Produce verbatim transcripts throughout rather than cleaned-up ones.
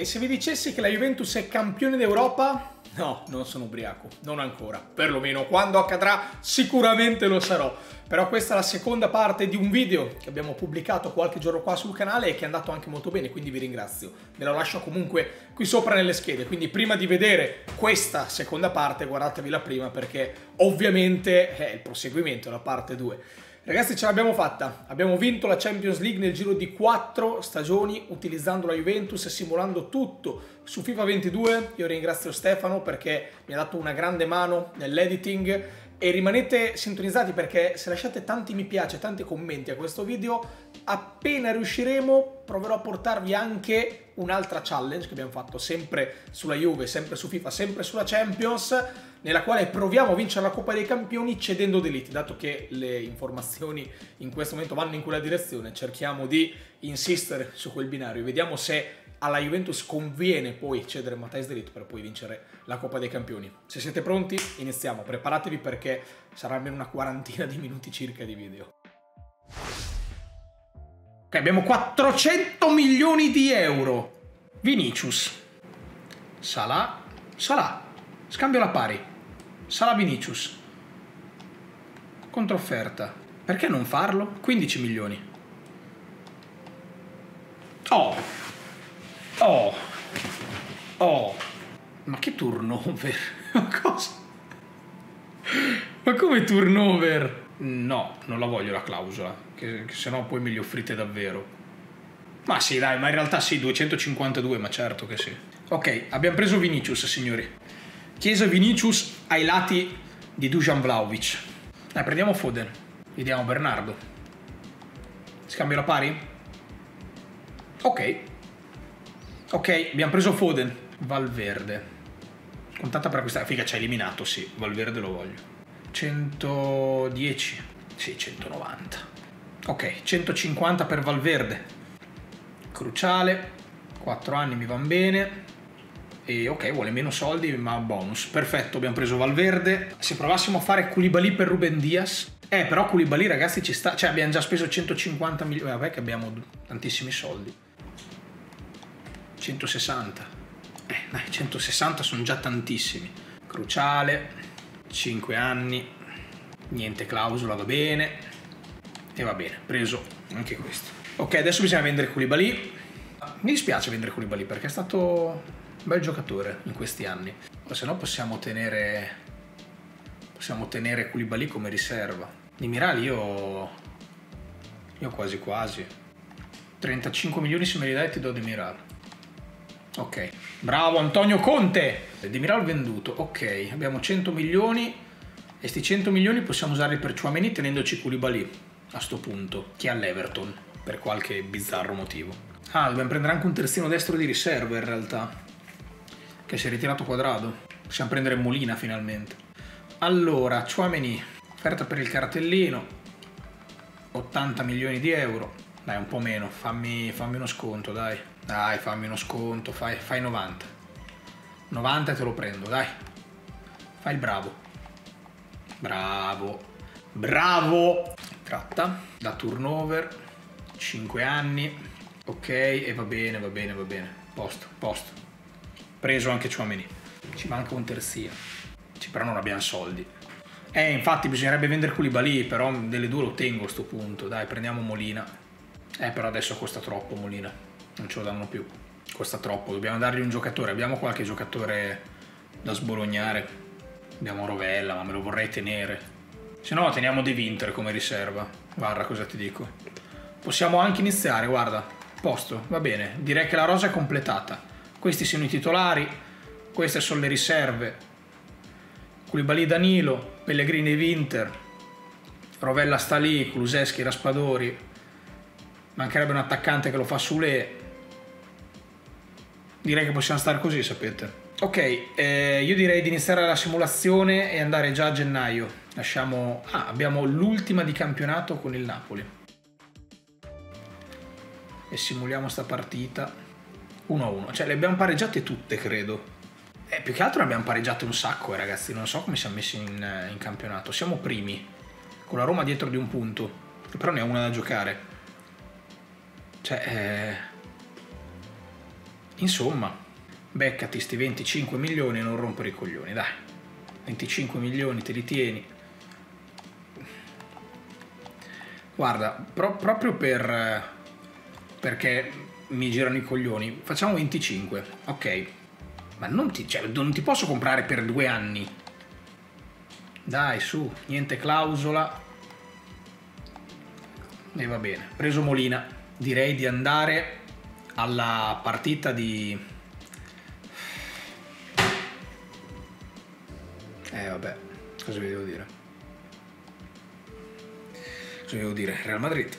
E se vi dicessi che la Juventus è campione d'Europa? No, non sono ubriaco, non ancora. Perlomeno quando accadrà sicuramente lo sarò. Però questa è la seconda parte di un video che abbiamo pubblicato qualche giorno qua sul canale e che è andato anche molto bene, quindi vi ringrazio. Ve la lascio comunque qui sopra nelle schede, quindi prima di vedere questa seconda parte guardatevi la prima perché ovviamente è il proseguimento, la parte due. Ragazzi, ce l'abbiamo fatta, abbiamo vinto la Champions League nel giro di quattro stagioni utilizzando la Juventus e simulando tutto su FIFA ventidue. Io ringrazio Stefano perché mi ha dato una grande mano nell'editing e rimanete sintonizzati perché se lasciate tanti mi piace, tanti commenti a questo video, appena riusciremo proverò a portarvi anche un'altra challenge che abbiamo fatto sempre sulla Juve, sempre su FIFA, sempre sulla Champions, nella quale proviamo a vincere la Coppa dei Campioni cedendo d'Elite. Dato che le informazioni in questo momento vanno in quella direzione, cerchiamo di insistere su quel binario. Vediamo se alla Juventus conviene poi cedere Matthijs de Ligt per poi vincere la Coppa dei Campioni. Se siete pronti, iniziamo. Preparatevi perché sarà almeno una quarantina di minuti circa di video. Ok, abbiamo quattrocento milioni di euro. Vinicius. Salah. Salah. Scambio alla pari. Salah Vinicius. Controfferta. Perché non farlo? quindici milioni. Oh. Oh. Oh. Ma che turnover? Ma cosa? Ma come turnover? No, non la voglio la clausola, che, che sennò poi me li offrite davvero. Ma sì, dai, ma in realtà sì, duecentocinquantadue, ma certo che sì. Ok, abbiamo preso Vinicius, signori. Chiesa Vinicius ai lati di Dusan Vlahovic. Dai, prendiamo Foden. Vediamo Bernardo. Scambio la pari? Ok. Ok, abbiamo preso Foden. Valverde. Contata per acquistare. Figa, ci ha eliminato, sì. Valverde lo voglio. centodieci. Sì, centonovanta. Ok, centocinquanta per Valverde. Cruciale. quattro anni mi vanno bene. E ok, vuole meno soldi, ma bonus. Perfetto, abbiamo preso Valverde. Se provassimo a fare Koulibaly per Ruben Dias. Eh, però Koulibaly, ragazzi, ci sta. Cioè, abbiamo già speso centocinquanta milioni. Vabbè, che abbiamo tantissimi soldi. centosessanta. Eh, dai, centosessanta sono già tantissimi. Cruciale. cinque anni. Niente clausola, va bene. E va bene, preso anche questo. Ok, adesso bisogna vendere Koulibaly. Mi dispiace vendere Koulibaly perché è stato un bel giocatore in questi anni. O se no possiamo tenere possiamo tenere Koulibaly come riserva. Di Miral io io quasi quasi trentacinque milioni se me li dai ti do Di Miral. Ok, bravo Antonio Conte. Di Miral venduto. Ok, abbiamo cento milioni e sti cento milioni possiamo usarli per Tchouaméni tenendoci Koulibaly a sto punto, che è all'Everton per qualche bizzarro motivo. Ah, dobbiamo prendere anche un terzino destro di riserva in realtà, che si è ritirato Quadrado. Possiamo prendere Molina finalmente. Allora, Tchouaméni, offerta per il cartellino, ottanta milioni di euro. Dai, un po' meno, fammi, fammi uno sconto, dai. Dai, fammi uno sconto, fai, fai novanta. novanta e te lo prendo, dai. Fai il bravo. Bravo. Bravo. Tratta, da turnover, cinque anni. Ok, e va bene, va bene, va bene. Posto, posto. Preso anche Tchouaméni. Ci manca un terzino. Ci, però non abbiamo soldi. Eh, infatti bisognerebbe vendere Koulibaly, però delle due lo tengo a sto punto. Dai, prendiamo Molina. Eh, però adesso costa troppo Molina. Non ce lo danno più. Costa troppo. Dobbiamo dargli un giocatore. Abbiamo qualche giocatore da sbolognare. Abbiamo Rovella, ma me lo vorrei tenere. Se no teniamo De Winter come riserva. Guarda cosa ti dico. Possiamo anche iniziare, guarda. Posto, va bene. Direi che la rosa è completata. Questi sono i titolari. Queste sono le riserve. Koulibaly Danilo, Pellegrini Winter. Rovella sta lì, Kulusevski, Raspadori. Mancherebbe un attaccante che lo fa Sule. Direi che possiamo stare così, sapete. Ok, eh, io direi di iniziare la simulazione e andare già a gennaio. Lasciamo... Ah, abbiamo l'ultima di campionato con il Napoli. E simuliamo sta partita. uno a uno. Cioè, le abbiamo pareggiate tutte, credo. Eh, più che altro ne abbiamo pareggiate un sacco, eh, ragazzi. Non so come siamo messi in, in campionato. Siamo primi. Con la Roma dietro di un punto. Però ne ha una da giocare. Cioè, eh... Insomma, beccati sti venticinque milioni e non rompere i coglioni, dai. venticinque milioni te li tieni. Guarda, pro proprio per... perché mi girano i coglioni, facciamo venticinque, ok. Ma non ti, cioè, non ti posso comprare per due anni. Dai, su, niente clausola. E va bene. Preso Molina. Direi di andare alla partita di... Eh, vabbè. Cosa vi devo dire? Cosa vi devo dire? Real Madrid.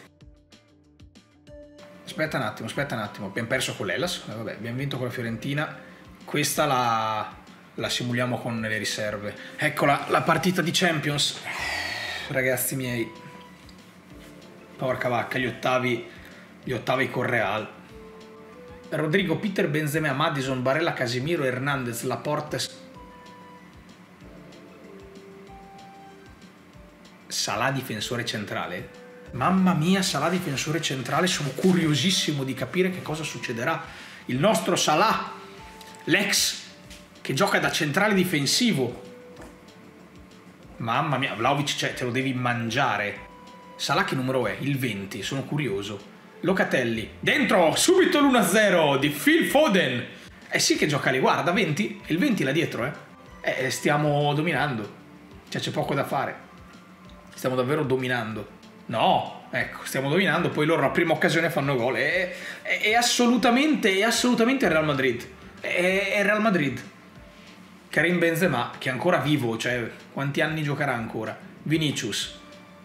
Aspetta un attimo, aspetta un attimo. Abbiamo perso con l'Hellas. Eh, vabbè, abbiamo vinto con la Fiorentina. Questa la, la simuliamo con le riserve. Eccola, la partita di Champions. Ragazzi miei. Porca vacca, gli ottavi, gli ottavi con Real. Rodrigo, Peter, Benzema, Madison, Barella, Casemiro, Hernandez, Laporte, Salah difensore centrale. Mamma mia, Salah difensore centrale, sono curiosissimo di capire che cosa succederà. Il nostro Salah, l'ex che gioca da centrale difensivo. Mamma mia, Vlahovic, cioè, te lo devi mangiare. Salah che numero è? Il venti, sono curioso. Locatelli, dentro, subito l'uno a zero di Phil Foden. Eh sì che gioca lì, guarda, venti, il venti là dietro, eh. Eh, stiamo dominando. Cioè, c'è poco da fare. Stiamo davvero dominando. No, ecco, stiamo dominando, poi loro la prima occasione fanno gol. È, è, è assolutamente, è assolutamente il Real Madrid. È, è Real Madrid. Karim Benzema, che è ancora vivo, cioè, quanti anni giocherà ancora? Vinicius.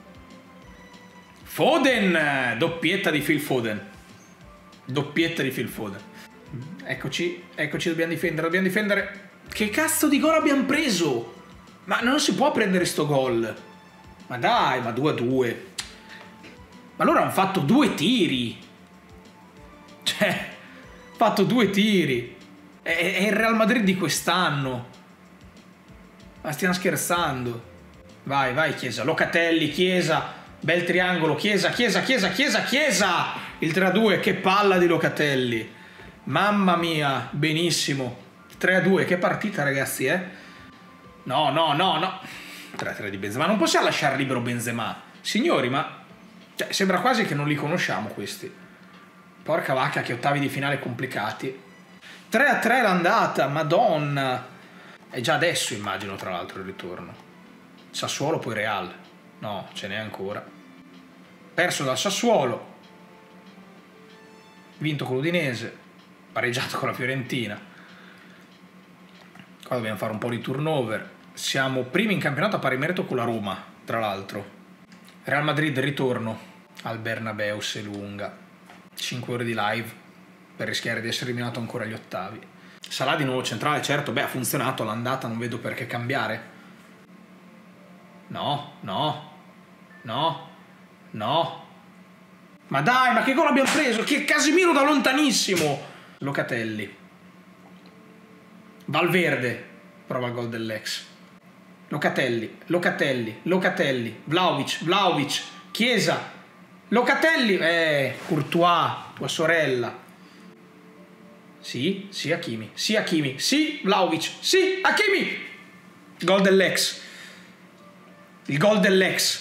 Foden, doppietta di Phil Foden. Doppietta di Phil Foden. Eccoci, eccoci, dobbiamo difendere, dobbiamo difendere. Che cazzo di gol abbiamo preso? Ma non si può prendere sto gol. Ma dai, ma due a due. Ma loro hanno fatto due tiri. Cioè, hanno fatto due tiri. È, è il Real Madrid di quest'anno. Ma stiamo scherzando. Vai, vai Chiesa. Locatelli, Chiesa. Bel triangolo, Chiesa, Chiesa, Chiesa, Chiesa, Chiesa! Il tre a due, che palla di Locatelli. Mamma mia, benissimo. tre a due, che partita ragazzi, eh? No, no, no, no. tre a tre di Benzema. Non possiamo lasciare libero Benzema. Signori, ma... cioè, sembra quasi che non li conosciamo questi. Porca vacca, che ottavi di finale complicati. tre a tre l'andata, madonna. È già adesso, immagino, tra l'altro, il ritorno. Sassuolo, poi Real. No, ce n'è ancora. Perso dal Sassuolo. Vinto con l'Udinese. Pareggiato con la Fiorentina. Qua dobbiamo fare un po' di turnover. Siamo primi in campionato a pari merito con la Roma, tra l'altro. Real Madrid ritorno al Bernabeu, se lunga. cinque ore di live per rischiare di essere eliminato ancora agli ottavi. Salah di nuovo centrale, certo, beh, ha funzionato l'andata, non vedo perché cambiare. No, no, no, no. Ma dai, ma che gol abbiamo preso? Che Casemiro da lontanissimo. Locatelli. Valverde prova il gol dell'ex. Locatelli, Locatelli, Locatelli, Vlahovic, Vlahovic, Chiesa, Locatelli, eh, Courtois, tua sorella. Sì, sì Hakimi, sì Hakimi, sì Vlahovic, sì Hakimi. Gol dell'ex. Il gol dell'ex.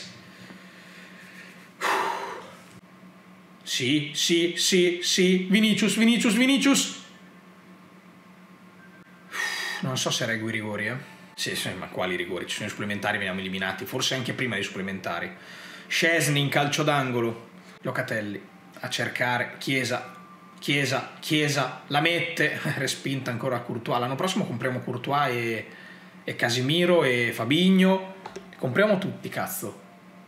Sì, sì, sì, sì. Vinicius, Vinicius, Vinicius. Non so se reggo i rigori, eh. Sì, sì, ma quali rigori? Ci sono i supplementari, veniamo eliminati. Forse anche prima dei supplementari. Szczesny in calcio d'angolo. Locatelli a cercare. Chiesa, Chiesa, Chiesa. La mette. Respinta ancora a Courtois. L'anno prossimo compriamo Courtois e, e Casemiro e Fabinho. Compriamo tutti, cazzo.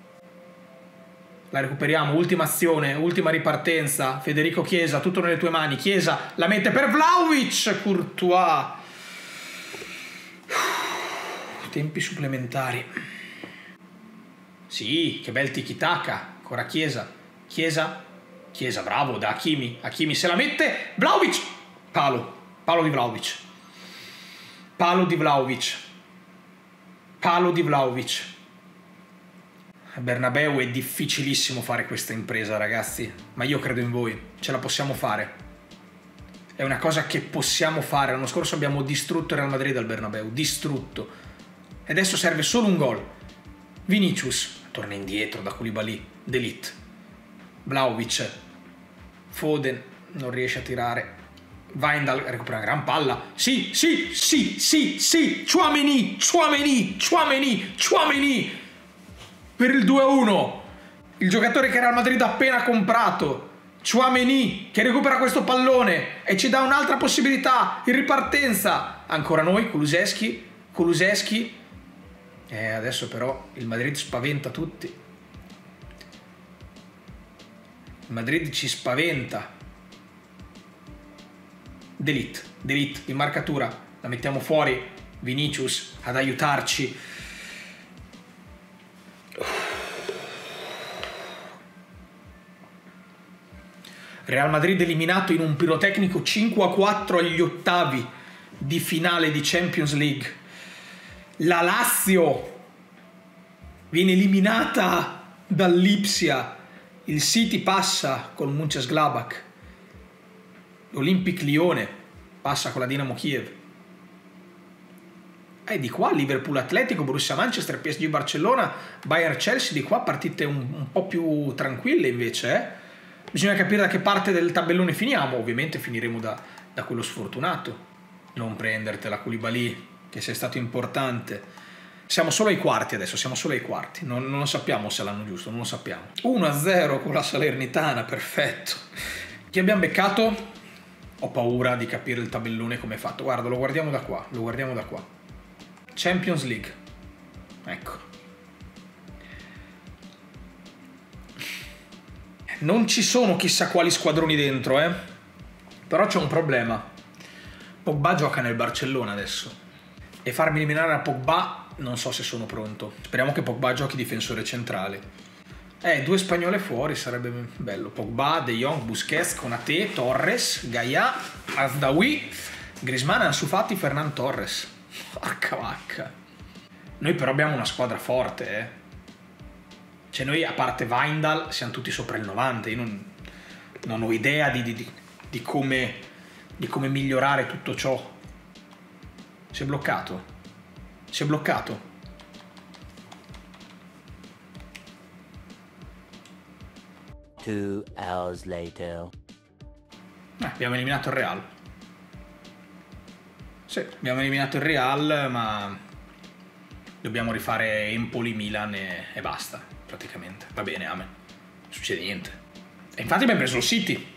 La recuperiamo, ultima azione, ultima ripartenza. Federico Chiesa, tutto nelle tue mani. Chiesa la mette per Vlahovic. Courtois. Tempi supplementari. Sì, che bel tiki-taka. Ancora Chiesa. Chiesa. Chiesa, bravo, da Hakimi. Hakimi se la mette. Vlahovic. Palo. Palo di Vlahovic. Palo di Vlahovic. Palo di Vlahovic. A Bernabeu è difficilissimo fare questa impresa, ragazzi. Ma io credo in voi. Ce la possiamo fare. è una cosa che possiamo fare. L'anno scorso abbiamo distrutto il Real Madrid al Bernabeu, distrutto. E adesso serve solo un gol. Vinicius torna indietro da Koulibaly, De Ligt, Vlahovic, Foden non riesce a tirare, Wijndal recupera una gran palla, sì, sì, sì, sì, sì, Tchouaméni, Tchouaméni, Tchouaméni, Tchouaméni per il due a uno, il giocatore che Real Madrid ha appena comprato, Tchouaméni che recupera questo pallone e ci dà un'altra possibilità in ripartenza, ancora noi, Kulusevski, Kulusevski, eh, adesso però il Madrid spaventa tutti, il Madrid ci spaventa. De Ligt, De Ligt in marcatura, la mettiamo fuori, Vinicius ad aiutarci. Real Madrid eliminato in un pirotecnico cinque a quattro agli ottavi di finale di Champions League. La Lazio viene eliminata dall'Ipsia, il City passa con Mönchengladbach, l'Olympique Lione passa con la Dinamo Kiev. E di qua Liverpool Atletico, Borussia Manchester, P S G Barcellona, Bayern Chelsea, di qua partite un, un po' più tranquille invece. Eh? Bisogna capire da che parte del tabellone finiamo, ovviamente finiremo da, da quello sfortunato. Non prendertela Koulibaly, che sei stato importante. Siamo solo ai quarti adesso, siamo solo ai quarti, non, non lo sappiamo se l'hanno giusto, non lo sappiamo. uno a zero con la Salernitana, perfetto. Chi abbiamo beccato? Ho paura di capire il tabellone come è fatto. Guarda, lo guardiamo da qua, lo guardiamo da qua. Champions League. Ecco. Non ci sono chissà quali squadroni dentro, eh. Però c'è un problema. Pogba gioca nel Barcellona adesso. E farmi eliminare a Pogba, non so se sono pronto. Speriamo che Pogba giochi difensore centrale. Eh, due spagnole fuori, sarebbe bello. Pogba, De Jong, Busquets, Konaté, Torres, Gaia, Azdaoui, Griezmann, Ansu Fati, Fernan Torres. Porca vacca. Noi però abbiamo una squadra forte, eh. Cioè noi, a parte Wijndal, siamo tutti sopra il novanta. Io non, non ho idea di, di, di, come, di come migliorare tutto ciò. Si è bloccato. Si è bloccato. Two hours later. Eh, abbiamo eliminato il Real. Sì, abbiamo eliminato il Real, ma dobbiamo rifare Empoli-Milan e, e basta, praticamente. Va bene, amen. Non succede niente. E infatti abbiamo preso il City.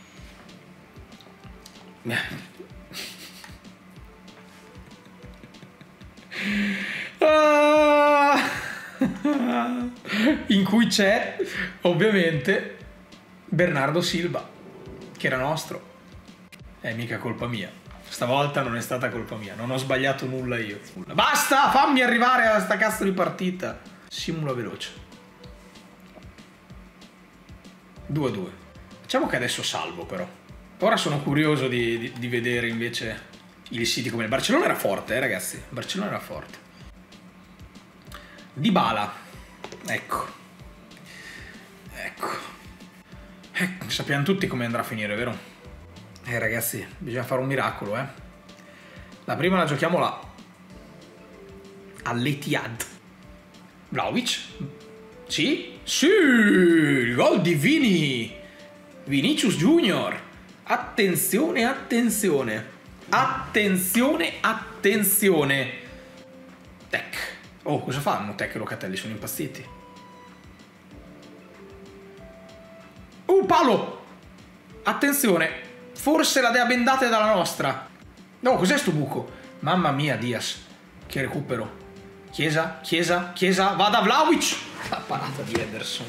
In cui c'è, ovviamente, Bernardo Silva, che era nostro. È mica colpa mia. Stavolta non è stata colpa mia, non ho sbagliato nulla io. Basta, fammi arrivare a sta cazzo di partita. Simula veloce. due a due. Facciamo che adesso salvo però. Ora sono curioso di, di, di vedere invece il City come il Barcellona era forte, eh ragazzi. Il Barcellona era forte. Dybala. Ecco. Ecco. Ecco. Sappiamo tutti come andrà a finire, vero? Eh ragazzi, bisogna fare un miracolo, eh. La prima la giochiamo là. All'Etihad. Vlahovic. Sì? Sì! Il gol di Vini. Vinicius Junior. Attenzione, attenzione. Attenzione, attenzione. Tec. Oh, cosa fanno Tec e Locatelli? Sono impazziti. Uh, palo! Attenzione. Forse la dea bendata è dalla nostra. No, cos'è sto buco? Mamma mia, Diaz. Che recupero. Chiesa, Chiesa, Chiesa. Vada Vlahovic. La parata di Ederson.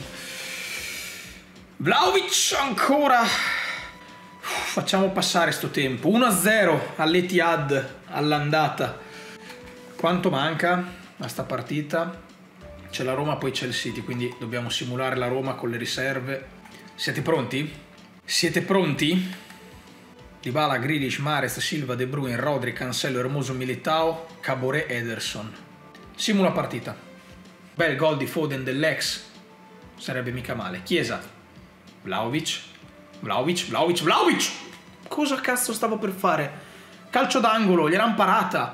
Vlahovic ancora. Uff, facciamo passare sto tempo. uno a zero all'Etihad all'andata. Quanto manca a sta partita? C'è la Roma, poi c'è il City, quindi dobbiamo simulare la Roma con le riserve. Siete pronti? Siete pronti? Dybala, Grealish, Mahrez, Silva, De Bruyne, Rodri, Cancelo, Hermoso, Militao, Caboret, Ederson. Simula partita. Bel gol di Foden dell'ex. Sarebbe mica male. Chiesa. Vlahovic. Vlahovic, Vlahovic, Vlahovic! Cosa cazzo stavo per fare? Calcio d'angolo, gliel'han parata.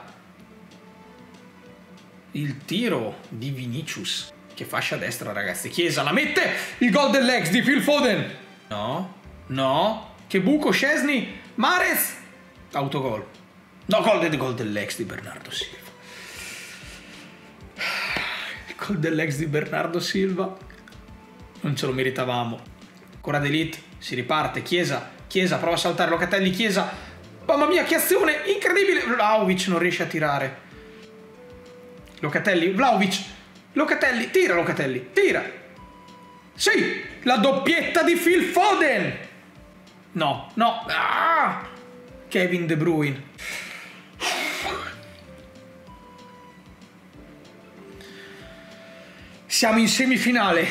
Il tiro di Vinicius. Che fascia destra, ragazzi. Chiesa la mette. Il gol dell'ex di Phil Foden. No, no. Che buco, Szczesny. Mahrez. Autogol. No, gol, del, gol dell'ex di Bernardo Silva. Il gol dell'ex di Bernardo Silva. Non ce lo meritavamo. Ancora d'Elite. Si riparte. Chiesa. Chiesa prova a saltare. Locatelli. Chiesa. Mamma mia, che azione incredibile. Vlahovic non riesce a tirare. Locatelli. Vlahovic. Locatelli. Tira Locatelli. Tira. Sì. La doppietta di Phil Foden. No. No. Ah! Kevin De Bruyne. Siamo in semifinale.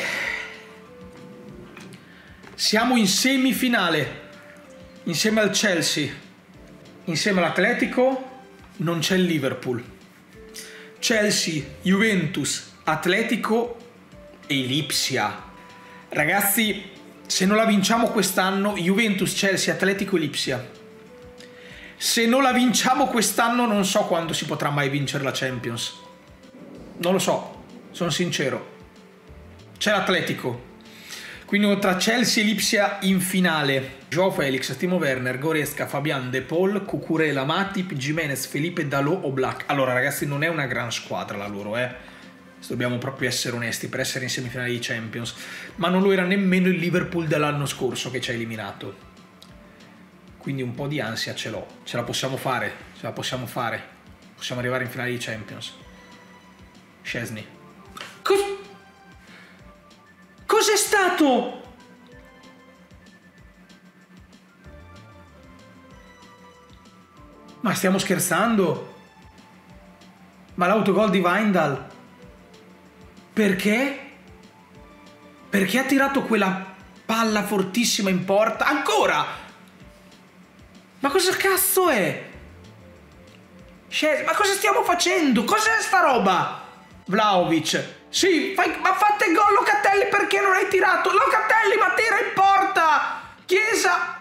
Siamo in semifinale. Insieme al Chelsea. Insieme all'Atletico non c'è il Liverpool. Chelsea, Juventus, Atletico e Lipsia. Ragazzi, se non la vinciamo quest'anno, Juventus, Chelsea, Atletico e Lipsia. Se non la vinciamo quest'anno non so quando si potrà mai vincere la Champions. Non lo so, sono sincero. C'è l'Atletico. Quindi tra Chelsea e Lipsia in finale. Joao Felix, Timo Werner, Goretzka, Fabian, De Paul, Cucurella, Matip, Jimenez, Felipe, Dalot o Black. Allora ragazzi, non è una gran squadra la loro, eh. Dobbiamo proprio essere onesti per essere in semifinale di Champions. Ma non lo era nemmeno il Liverpool dell'anno scorso che ci ha eliminato. Quindi un po' di ansia ce l'ho. Ce la possiamo fare, ce la possiamo fare. Possiamo arrivare in finale di Champions. Szczesny. Cos Cos'è stato? Ma stiamo scherzando? Ma l'autogol di Wijndal? Perché? Perché ha tirato quella palla fortissima in porta? Ancora? Ma cosa cazzo è? Ma cosa stiamo facendo? Cos'è sta roba? Vlahovic. Sì, fai, ma fate gol Locatelli, perché non hai tirato? Locatelli, ma tira in porta! Chiesa!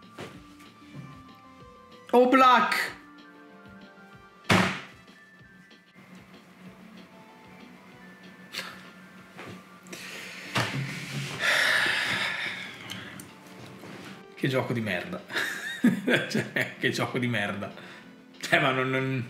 Oh, Black! Che gioco di merda. Cioè, che gioco di merda. Cioè, ma non... non...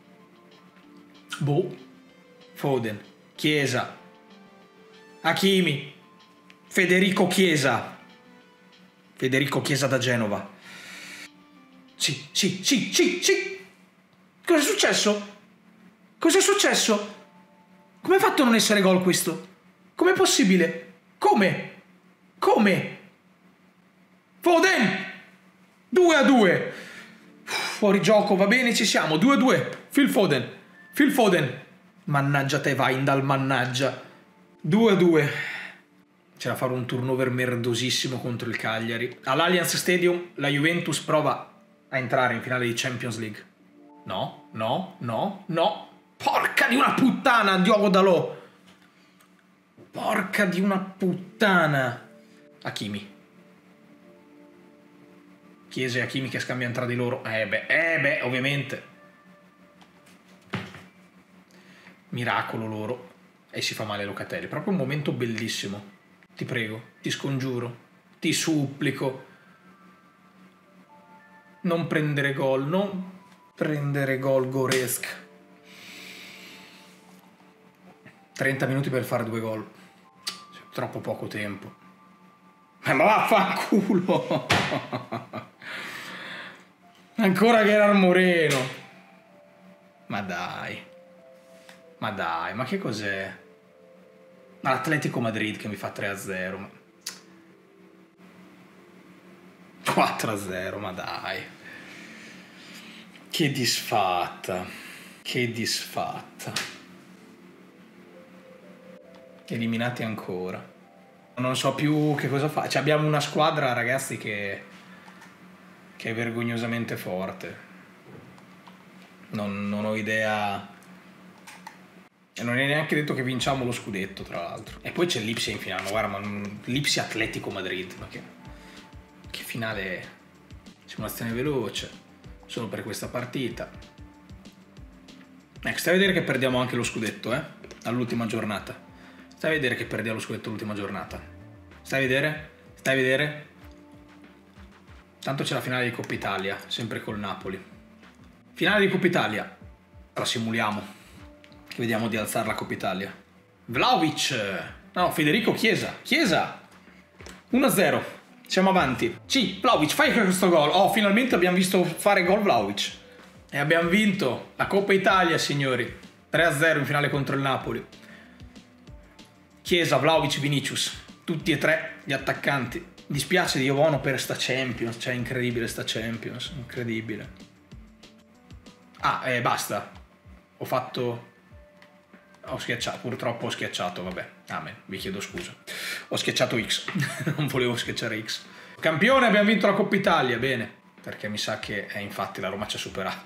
Boh. Foden. Chiesa. Hakimi. Federico Chiesa. Federico Chiesa da Genova. Sì, sì, sì, sì, sì. Cos'è successo? Cos'è successo? Come ha fatto a non essere gol questo? Com'è possibile? Come? Come? Foden! due a due. Fuori gioco, va bene, ci siamo. due a due. Phil Foden. Phil Foden. Mannaggia te, Wijndal, mannaggia. due a due. C'era a fare un turnover merdosissimo contro il Cagliari. All'Allianz Stadium la Juventus prova a entrare in finale di Champions League. No, no, no, no. Porca di una puttana, Diogo Dalot. Porca di una puttana. Hakimi. Chiesa e Hakimi che scambiano tra di loro. Eh beh, eh beh, ovviamente. Miracolo loro. E si fa male Locatelli. Proprio un momento bellissimo. Ti prego, ti scongiuro, ti supplico. Non prendere gol, non prendere gol Goretzka. trenta minuti per fare due gol. Troppo poco tempo. Ma vaffanculo. Ancora Gerard Moreno. Ma dai. Ma dai, ma che cos'è? Ma l'Atletico Madrid che mi fa tre a zero. quattro a zero, ma dai. Che disfatta. Che disfatta. Eliminati ancora. Non so più che cosa fa. Cioè, abbiamo una squadra, ragazzi, che, che è vergognosamente forte. Non, non ho idea. E non è neanche detto che vinciamo lo scudetto, tra l'altro. E poi c'è l'Ipsia in finale. Guarda, ma Lipsia Atletico Madrid. Ma che, che finale è? Simulazione veloce, solo per questa partita. Ecco, stai a vedere che perdiamo anche lo scudetto, eh? All'ultima giornata. Stai a vedere che perdiamo lo scudetto all'ultima giornata. Stai a vedere? Stai a vedere? Tanto c'è la finale di Coppa Italia, sempre col Napoli. Finale di Coppa Italia. La simuliamo. Vediamo di alzare la Coppa Italia. Vlahovic. No, Federico Chiesa. Chiesa. uno a zero. Siamo avanti. Sì, Vlahovic, fai questo gol. Oh, finalmente abbiamo visto fare gol Vlahovic. E abbiamo vinto la Coppa Italia, signori. tre a zero in finale contro il Napoli. Chiesa, Vlahovic, Vinicius. Tutti e tre gli attaccanti. Mi dispiace di Iovono per sta Champions. Cioè, incredibile sta Champions. Incredibile. Ah, e eh, basta. Ho fatto... Ho schiacciato. Purtroppo ho schiacciato, vabbè. Amen, vi chiedo scusa. Ho schiacciato X. Non volevo schiacciare X. Campione, abbiamo vinto la Coppa Italia. Bene. Perché mi sa che... Eh, infatti la Roma ci ha superato.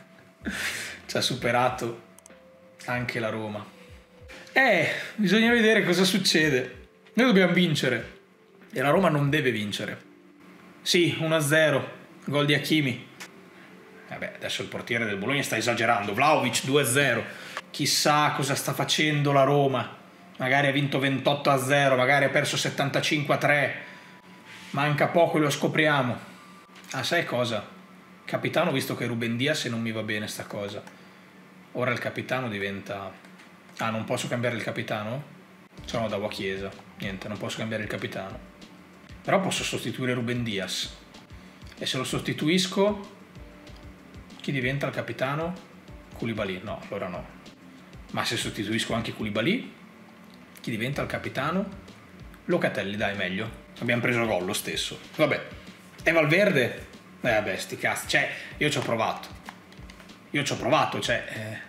Ci ha superato anche la Roma. Eh, bisogna vedere cosa succede. Noi dobbiamo vincere. E la Roma non deve vincere. Sì, uno a zero. Gol di Hakimi. Vabbè, adesso il portiere del Bologna sta esagerando. Vlahovic due a zero. Chissà cosa sta facendo la Roma. Magari ha vinto ventotto a zero, magari ha perso settantacinque a tre. Manca poco e lo scopriamo. Ah, sai cosa? Capitano, visto che Ruben Dias e non mi va bene sta cosa. Ora il capitano diventa... Ah, non posso cambiare il capitano? Sono da Chiesa. Niente, non posso cambiare il capitano. Però posso sostituire Ruben Dias. E se lo sostituisco... Chi diventa il capitano? Koulibaly. No, allora no. Ma se sostituisco anche Koulibaly, chi diventa il capitano? Locatelli, dai, meglio. Abbiamo preso il gol lo stesso. Vabbè. E Valverde? Eh, vabbè, sti cazzi. Cioè, io ci ho provato. Io ci ho provato, cioè... Eh...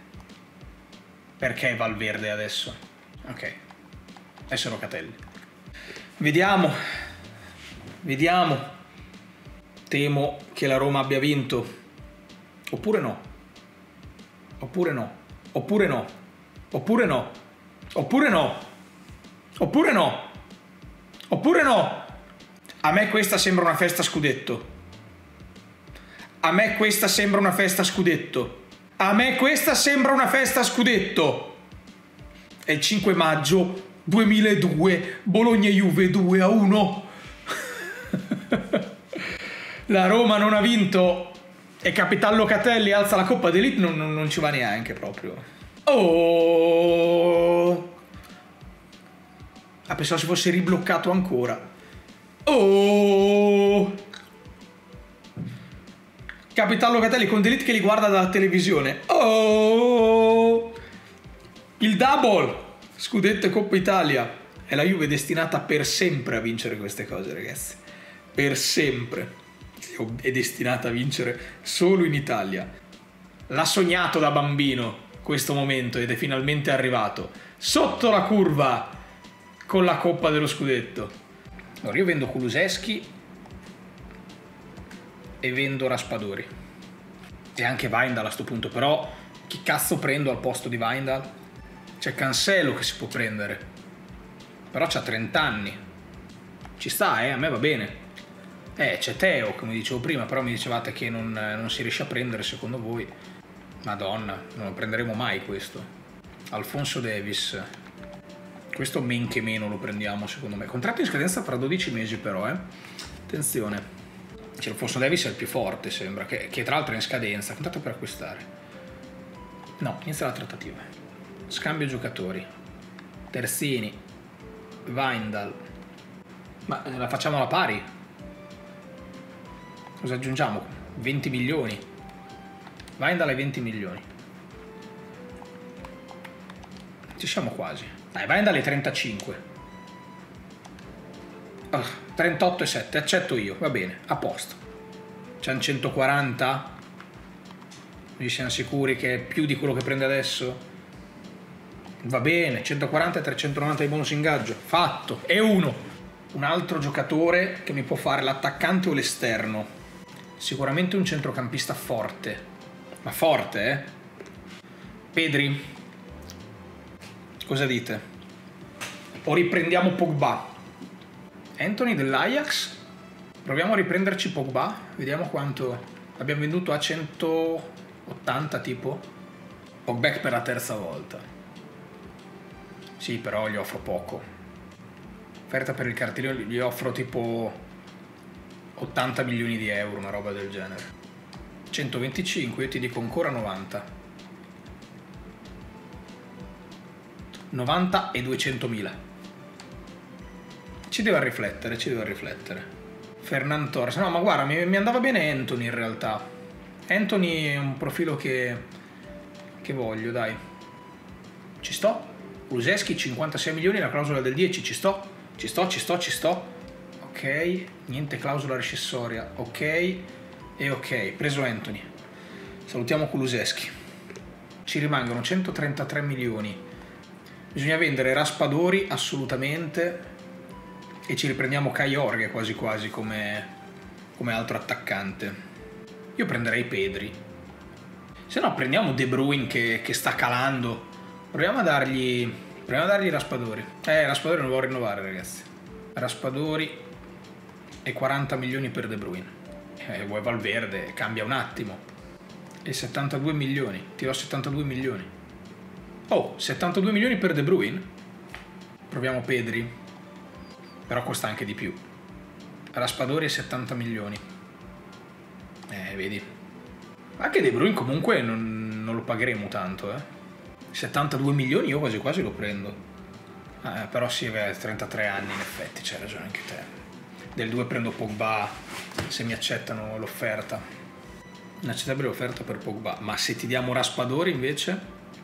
Perché Valverde adesso? Ok. Adesso Locatelli. Vediamo. Vediamo. Temo che la Roma abbia vinto. Oppure no. Oppure no. Oppure no. Oppure no. Oppure no. Oppure no. Oppure no. A me questa sembra una festa scudetto. A me questa sembra una festa scudetto. A me questa sembra una festa scudetto. È il cinque maggio duemiladue. Bologna-Juve due a uno. La Roma non ha vinto. E Capitan Locatelli alza la Coppa d'Elite, non, non, non ci va neanche proprio. Oh! Ah, pensavo si fosse ribloccato ancora. Oh! Capitan Locatelli con D'Elite che li guarda dalla televisione. Oh! Il double! Scudetto e Coppa Italia. E la Juve è destinata per sempre a vincere queste cose, ragazzi. Per sempre. È destinata a vincere solo in Italia. L'ha sognato da bambino questo momento ed è finalmente arrivato. Sotto la curva con la Coppa dello Scudetto. Allora io vendo Kulusevski e vendo Raspadori. E anche Wijndal a sto punto. Però chi cazzo prendo al posto di Wijndal? C'è Cancelo che si può prendere. Però c'ha trenta anni. Ci sta, eh, a me va bene. Eh, c'è Teo, come dicevo prima, però mi dicevate che non, non si riesce a prendere, secondo voi. Madonna, non lo prenderemo mai questo. Alfonso Davis. Questo men che meno lo prendiamo, secondo me. Contratto in scadenza fra dodici mesi, però, eh. Attenzione. Cioè, Alfonso Davis è il più forte, sembra, che, che tra l'altro è in scadenza. Contratto per acquistare. No, inizia la trattativa. Scambio giocatori. Terzini. Wijndal. Ma la facciamo alla pari? Cosa aggiungiamo? venti milioni. Wijndal ai venti milioni. Ci siamo quasi. Dai, Wijndal ai trentacinque. Oh, trentotto e sette, accetto io, va bene, a posto. C'hanno centoquaranta. Quindi siamo sicuri che è più di quello che prende adesso? Va bene, centoquaranta e trecentonovanta di bonus ingaggio. Fatto. E uno. Un altro giocatore che mi può fare l'attaccante o l'esterno. Sicuramente un centrocampista forte. Ma forte, eh? Pedri? Cosa dite? O riprendiamo Pogba? Anthony dell'Ajax? Proviamo a riprenderci Pogba, vediamo quanto abbiamo venduto a centottanta tipo. Pogba per la terza volta. Sì, però gli offro poco. Offerta per il cartellino gli offro tipo ottanta milioni di euro, una roba del genere. centoventicinque, io ti dico ancora novanta. novanta e duecentomila. Ci deve riflettere, ci deve riflettere. Fernando Torres, no, ma guarda, mi, mi andava bene Anthony in realtà. Anthony è un profilo che, che voglio, dai. Ci sto. Kulusevski cinquantasei milioni, la clausola del dieci, ci sto. Ci sto, ci sto, ci sto. Ok, niente clausola rescissoria. Ok, e ok, preso Anthony. Salutiamo Kulusevski. Ci rimangono centotrentatré milioni. Bisogna vendere Raspadori assolutamente. E ci riprendiamo Kai Jorge quasi quasi come, come altro attaccante. Io prenderei Pedri. Se no prendiamo De Bruyne che, che sta calando. Proviamo a dargli proviamo a dargli Raspadori. Eh, Raspadori non vuole rinnovare, ragazzi. Raspadori e quaranta milioni per De Bruyne. Eh, vuoi Valverde, cambia un attimo. E settantadue milioni. Ti do settantadue milioni. Oh, settantadue milioni per De Bruyne. Proviamo Pedri. Però costa anche di più. Raspadori e settanta milioni. Eh, vedi. Anche De Bruyne comunque non, non lo pagheremo tanto, eh. settantadue milioni io quasi quasi lo prendo. Eh, però sì, beh, trentatré anni in effetti, c'hai ragione anche te. Del due prendo Pogba se mi accettano l'offerta. Inaccettabile l'offerta per Pogba. Ma se ti diamo Raspadori invece?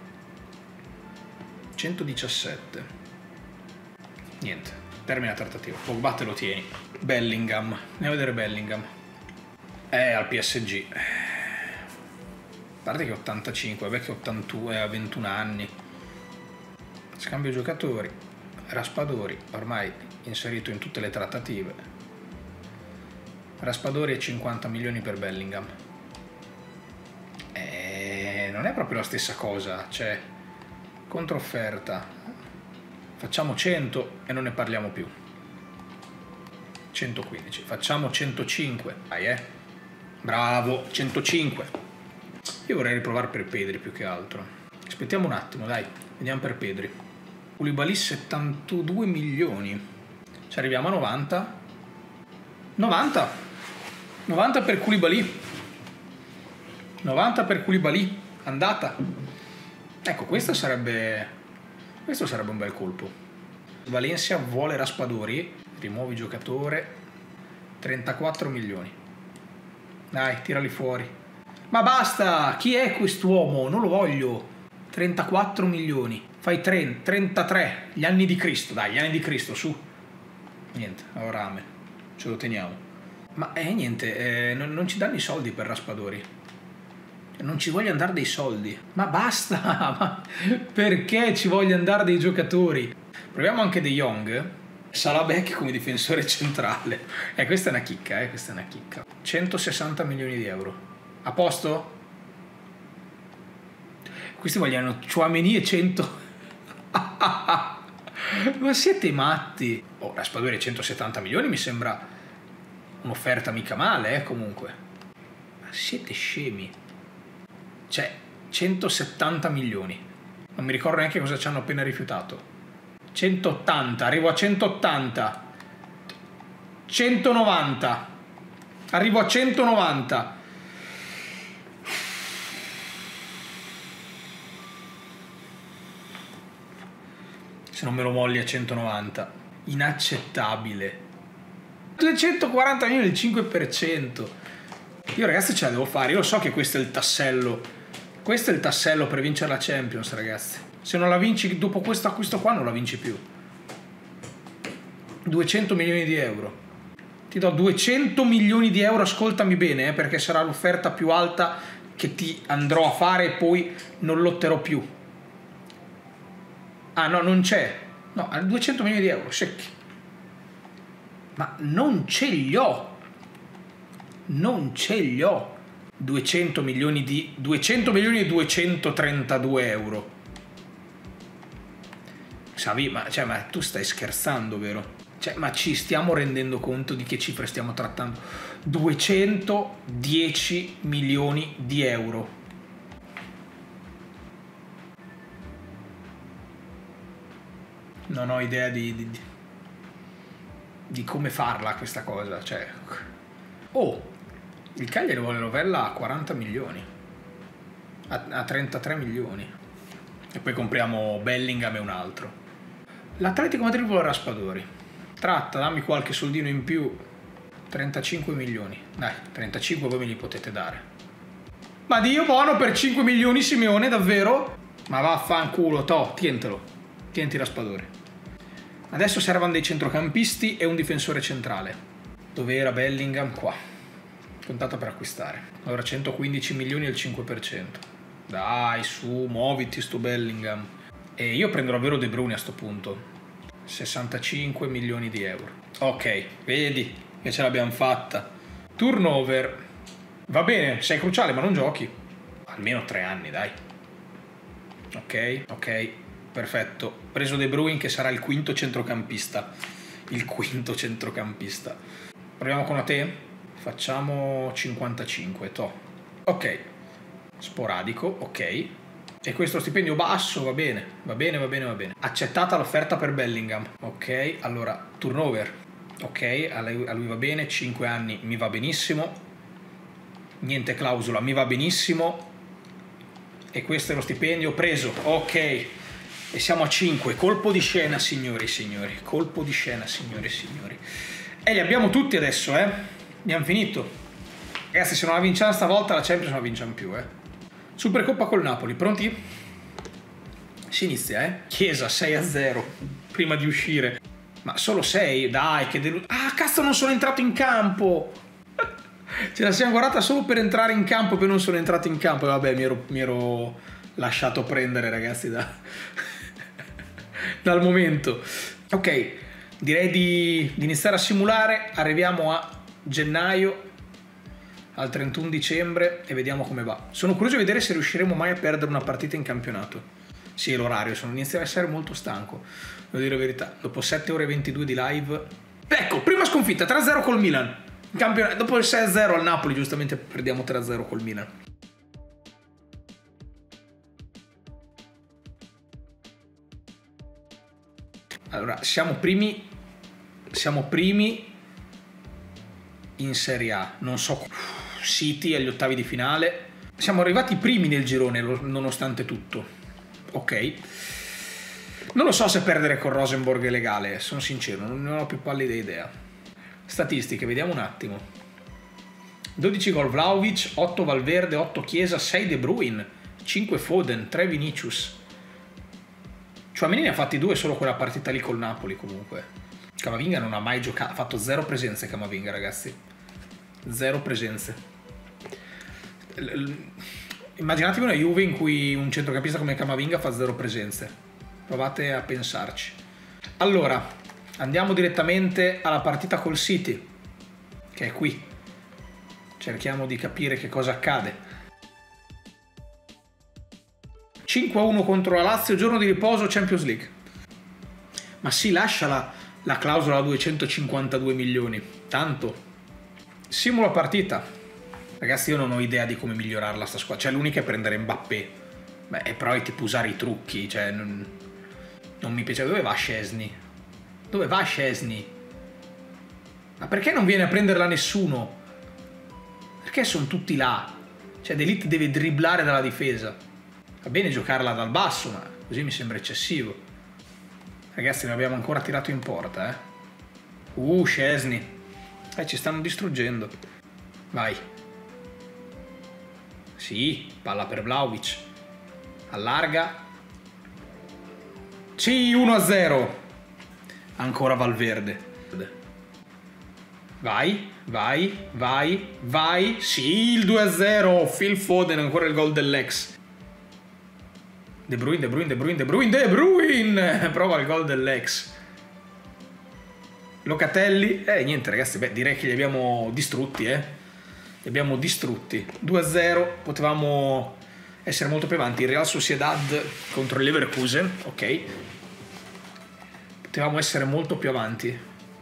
centodiciassette. Niente. Termina la trattativa. Pogba te lo tieni. Bellingham. Andiamo a vedere Bellingham. È al P S G. A parte che ottantacinque, vecchio ottantadue, ha ventuno anni. Scambio giocatori. Raspadori, ormai inserito in tutte le trattative. Raspadori e cinquanta milioni per Bellingham. E non è proprio la stessa cosa. Cioè, controfferta. Facciamo cento e non ne parliamo più. centoquindici. Facciamo centocinque. Dai, eh. Bravo, centocinque. Io vorrei riprovare per Pedri più che altro. Aspettiamo un attimo, dai. Vediamo per Pedri. Koulibaly settantadue milioni. Ci arriviamo a novanta. novanta. novanta per Koulibaly. novanta per Koulibaly. Andata. Ecco, questo sarebbe... Questo sarebbe un bel colpo. Valencia vuole Raspadori. Rimuovi giocatore. trentaquattro milioni. Dai, tirali fuori. Ma basta! Chi è quest'uomo? Non lo voglio. trentaquattro milioni. Fai trenta, trentatré. Gli anni di Cristo. Dai, gli anni di Cristo, su. Niente, Aurame. Ce lo teniamo. Ma eh, niente, eh, non, non ci danno i soldi per Raspadori. Non ci vogliono dare dei soldi. Ma basta! Ma perché ci vogliono dare dei giocatori? Proviamo anche De Jong. Salabek come difensore centrale. Eh, questa è una chicca, eh, questa è una chicca. centosessanta milioni di euro. A posto? Questi vogliono Tchouaméni e cento... Ma siete matti? Oh, Raspadori centosettanta milioni mi sembra un'offerta mica male, eh, comunque. Ma siete scemi. Cioè, centosettanta milioni. Non mi ricordo neanche cosa ci hanno appena rifiutato. centottanta, arrivo a centottanta. centonovanta. Arrivo a centonovanta. Se non me lo molli a centonovanta. Inaccettabile. duecentoquaranta milioni, il cinque per cento. Io ragazzi ce la devo fare. Io so che questo è il tassello. Questo è il tassello per vincere la Champions, ragazzi. Se non la vinci dopo questo acquisto qua non la vinci più. duecento milioni di euro. Ti do duecento milioni di euro, ascoltami bene, eh, perché sarà l'offerta più alta che ti andrò a fare e poi non lotterò più. Ah no, non c'è. No, duecento milioni di euro, secchi. Ma non ce li ho. Non ce li ho. duecento milioni di... duecento milioni e duecentotrentadue euro. Savi, ma, cioè, ma tu stai scherzando, vero? Cioè, ma ci stiamo rendendo conto di che cifre stiamo trattando? duecentodieci milioni di euro. Non ho idea di, di, di come farla questa cosa. Cioè, oh, il Cagliari vuole Rovella a quaranta milioni, a, a trentatré milioni, e poi compriamo Bellingham e un altro. L'Atletico Madrid vuole Raspadori. Tratta, dammi qualche soldino in più. trentacinque milioni. Dai, trentacinque voi me li potete dare. Ma Dio buono, per cinque milioni Simeone, davvero? Ma vaffanculo, to, tientelo. Tienti Raspadori. Adesso servono dei centrocampisti e un difensore centrale. Dove era Bellingham? Qua. Contato per acquistare. Allora centoquindici milioni al cinque per cento. Dai, su, muoviti sto Bellingham. E io prendo davvero De Bruyne a sto punto. sessantacinque milioni di euro. Ok, vedi che ce l'abbiamo fatta. Turnover. Va bene, sei cruciale ma non giochi. Almeno tre anni, dai. Ok, ok, perfetto. Preso De Bruyne che sarà il quinto centrocampista. Il quinto centrocampista. Proviamo con te? Facciamo cinquantacinque, to. Ok. Sporadico, ok. E questo stipendio basso, va bene, va bene, va bene, va bene. Accettata l'offerta per Bellingham. Ok, allora, turnover. Ok, a lui, a lui va bene, cinque anni mi va benissimo. Niente clausola, mi va benissimo. E questo è lo stipendio preso, ok. E siamo a cinque, colpo di scena signori e signori. Colpo di scena signori e signori. E li abbiamo tutti adesso, eh. Abbiamo finito. Ragazzi, se non la vinciamo stavolta la Champions non la vinciamo più, eh. Supercoppa col Napoli, pronti? Si inizia, eh? Chiesa sei a zero prima di uscire. Ma solo sei? Dai, che delusione. Ah, cazzo, non sono entrato in campo! Ce la siamo guardata solo per entrare in campo, poi non sono entrato in campo. E vabbè, mi ero, mi ero lasciato prendere, ragazzi, da... dal momento. Ok, direi di, di iniziare a simulare. Arriviamo a gennaio, al trentuno dicembre, e vediamo come va. Sono curioso di vedere se riusciremo mai a perdere una partita in campionato. Sì, l'orario, sono inizio a essere molto stanco, devo dire la verità. Dopo sette ore e ventidue di live. Ecco, prima sconfitta, tre a zero col Milan. In campionato, dopo il sei a zero al Napoli, giustamente perdiamo tre a zero col Milan. Allora, siamo primi, siamo primi in Serie A, non so, City agli ottavi di finale. Siamo arrivati primi nel girone nonostante tutto. Ok, non lo so se perdere con Rosenborg è legale, sono sincero, non ne ho più pallida idea. Statistiche, vediamo un attimo. dodici gol Vlahovic, otto Valverde, otto Chiesa, sei De Bruyne, cinque Foden, tre Vinicius. Tchouaméni ne ha fatti due solo quella partita lì col Napoli comunque. Camavinga non ha mai giocato, ha fatto zero presenze Camavinga, ragazzi. Zero presenze. Immaginatevi una Juve in cui un centrocampista come Camavinga fa zero presenze. Provate a pensarci. Allora, andiamo direttamente alla partita col City, che è qui. Cerchiamo di capire che cosa accade. cinque a uno contro la Lazio, giorno di riposo, Champions League. Ma si lascia la, la clausola a duecentocinquantadue milioni. Tanto. Simula partita. Ragazzi, io non ho idea di come migliorarla sta squadra. Cioè, l'unica è prendere Mbappé. Beh, però è tipo usare i trucchi. Cioè, non, non mi piace. Dove va Szczesny? Dove va Szczesny? Ma perché non viene a prenderla nessuno? Perché sono tutti là? Cioè, De Ligt deve dribblare dalla difesa. Va bene giocarla dal basso, ma così mi sembra eccessivo. Ragazzi, ne abbiamo ancora tirato in porta, eh. Uh, Szczesny. Eh, ci stanno distruggendo. Vai. Sì, palla per Vlahovic. Allarga. Sì, uno a zero. Ancora Valverde. Vai, vai, vai, vai. Sì, il due a zero. Phil Foden, ancora il gol dell'ex. De Bruyne, De Bruyne, De Bruyne, De Bruyne, De Bruyne! Prova il gol dell'ex. Locatelli. Eh, niente, ragazzi, beh, direi che li abbiamo distrutti, eh. Li abbiamo distrutti. due a zero, potevamo essere molto più avanti. Il Real Sociedad contro il Leverkusen, ok. Potevamo essere molto più avanti.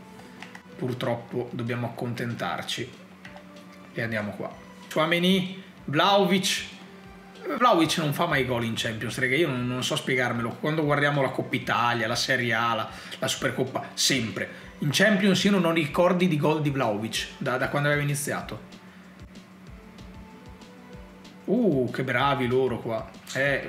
purtroppo dobbiamo accontentarci e andiamo qua. Tchouaméni, Vlahovic. Vlahovic non fa mai gol in Champions, raga, io non, non so spiegarmelo. Quando guardiamo la Coppa Italia, la Serie A, la, la Supercoppa, sempre. In Champions io non ho ricordi di gol di Vlahovic da, da quando aveva iniziato. Uh, che bravi loro qua. Eh,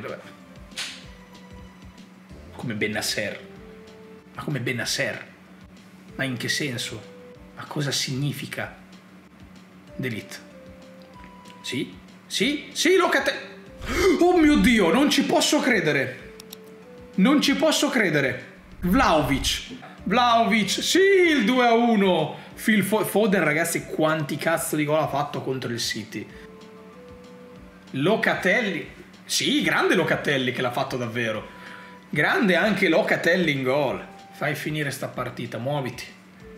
come Bennacer. Ma come Bennacer? Ma in che senso? Ma cosa significa? Delete. Sì? Sì? Sì, Locatelli. Oh mio Dio, non ci posso credere. Non ci posso credere. Vlahovic. Vlahovic. Sì, il due a uno. Phil Foden, ragazzi, quanti cazzo di gol ha fatto contro il City. Locatelli. Sì, grande Locatelli che l'ha fatto davvero. Grande anche Locatelli in gol. Fai finire sta partita, muoviti.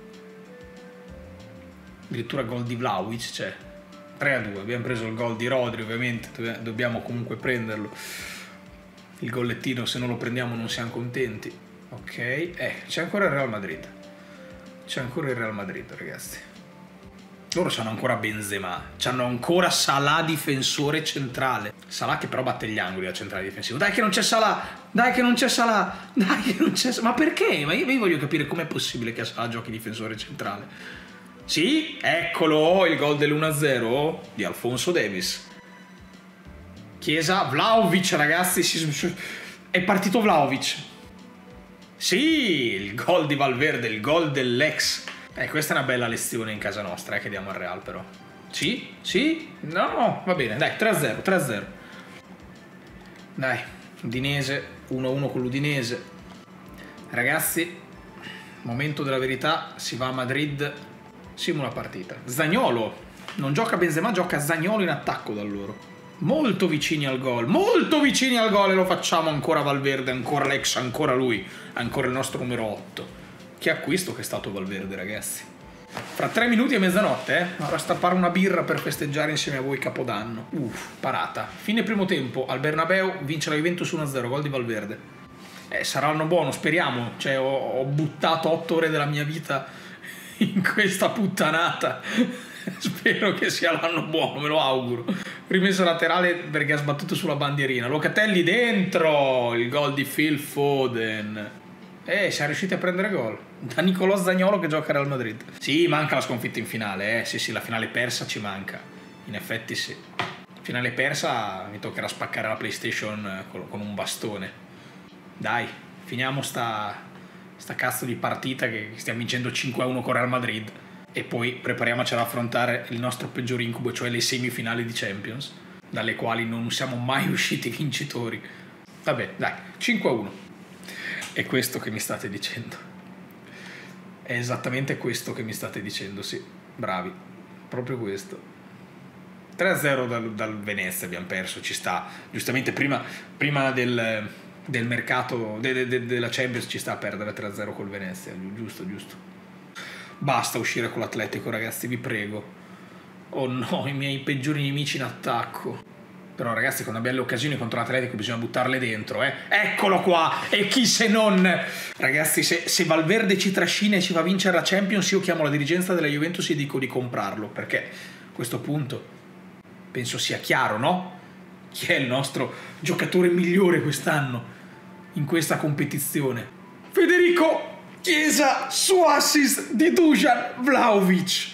Addirittura gol di Vlahovic, cioè tre a due. Abbiamo preso il gol di Rodri, ovviamente dobbiamo comunque prenderlo. Il gollettino, se non lo prendiamo non siamo contenti. Ok, eh, c'è ancora il Real Madrid. C'è ancora il Real Madrid, ragazzi. Loro c'hanno ancora Benzema, c'hanno ancora Salah difensore centrale. Salah che però batte gli angoli da centrale difensivo. Dai che non c'è Salah, dai che non c'è Salah, dai che non c'è Salah. Ma perché? Ma io, io voglio capire com'è possibile che Salah giochi difensore centrale. Sì, eccolo il gol dell'uno a zero di Alphonso Davies. Chiesa, Vlahovic, ragazzi, si, è partito Vlahovic. Sì, il gol di Valverde, il gol dell'ex. Eh, questa è una bella lezione in casa nostra, eh, che diamo al Real però. Sì? Sì? No, va bene, dai, tre a zero, tre a zero. Dai, Udinese, uno a uno con l'Udinese. Ragazzi, momento della verità, si va a Madrid, simula partita. Zaniolo, non gioca Benzema, gioca Zaniolo in attacco da loro. Molto vicini al gol, molto vicini al gol e lo facciamo ancora Valverde, ancora l'ex, ancora lui, ancora il nostro numero otto. Che acquisto che è stato Valverde, ragazzi. Fra tre minuti e mezzanotte, eh? Ora stappare una birra per festeggiare insieme a voi Capodanno. Uff, parata. Fine primo tempo, al Bernabeu vince la Juventus uno a zero, gol di Valverde. Eh, sarà l'anno buono, speriamo. Cioè, ho, ho buttato otto ore della mia vita in questa puttanata. Spero che sia l'anno buono, me lo auguro. Rimessa laterale perché ha sbattuto sulla bandierina. Locatelli dentro, il gol di Phil Foden. Eh, siamo riusciti a prendere gol da Nicolò Zaniolo che gioca al Real Madrid. Sì, manca la sconfitta in finale, eh. Sì, sì, la finale persa ci manca. In effetti sì. Finale persa mi toccherà spaccare la PlayStation con, con un bastone. Dai, finiamo sta, sta cazzo di partita che stiamo vincendo cinque a uno con Real Madrid e poi prepariamoci ad affrontare il nostro peggior incubo, cioè le semifinali di Champions, dalle quali non siamo mai usciti vincitori. Vabbè, dai, cinque a uno. È questo che mi state dicendo. È esattamente questo che mi state dicendo, sì. Bravi. Proprio questo. tre a zero dal, dal Venezia abbiamo perso, ci sta. Giustamente prima, prima del, del mercato, de, de, della Champions ci sta a perdere tre a zero col Venezia. Giusto, giusto. Basta uscire con l'Atletico, ragazzi, vi prego. Oh no, i miei peggiori nemici in attacco. Però ragazzi, quando abbiamo le occasioni contro l'Atletico bisogna buttarle dentro, eh. Eccolo qua! E chi se non... Ragazzi, se, se Valverde ci trascina e ci fa vincere la Champions, io chiamo la dirigenza della Juventus e dico di comprarlo, perché a questo punto penso sia chiaro, no? Chi è il nostro giocatore migliore quest'anno in questa competizione? Federico Chiesa su assist di Dusan Vlahovic.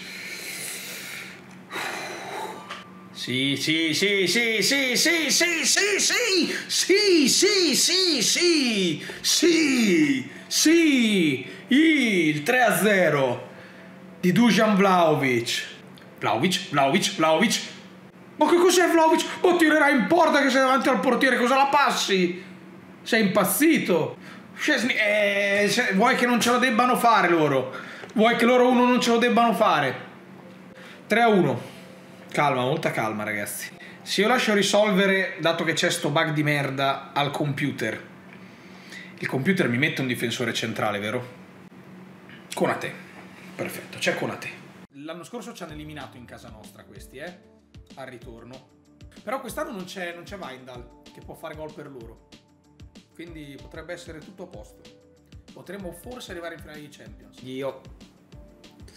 Sì, sì, sì, sì, sì, sì, sì, sì, sì, sì, sì, sì, sì, sì, sì, il tre a zero di Dusan Vlahovic. Vlahovic, Vlahovic, Vlahovic. Ma che cos'è Vlahovic? Ma tirerà in porta che sei davanti al portiere, cosa la passi? Sei impazzito? Eh, vuoi che non ce lo debbano fare loro? Vuoi che loro uno non ce lo debbano fare? tre a uno. Calma, molta calma, ragazzi. Se io lascio risolvere, dato che c'è sto bug di merda al computer, il computer mi mette un difensore centrale, vero? Konate. Perfetto, c'è Konate. L'anno scorso ci hanno eliminato in casa nostra questi, eh? Al ritorno. Però quest'anno non c'è non c'è Wijndal che può fare gol per loro. Quindi potrebbe essere tutto a posto. Potremmo forse arrivare in finale di Champions. Io